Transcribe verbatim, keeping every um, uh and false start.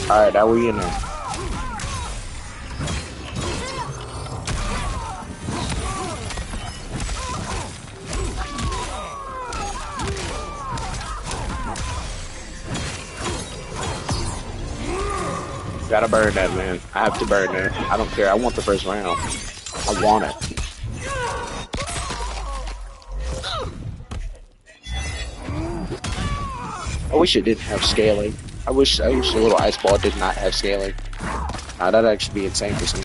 Alright, now we in there. Gotta burn that, man. I have to burn that. I don't care. I want the first round. I want it. I wish it didn't have scaling. I wish I wish the little ice ball did not have scaling. Now that'd actually be insane for some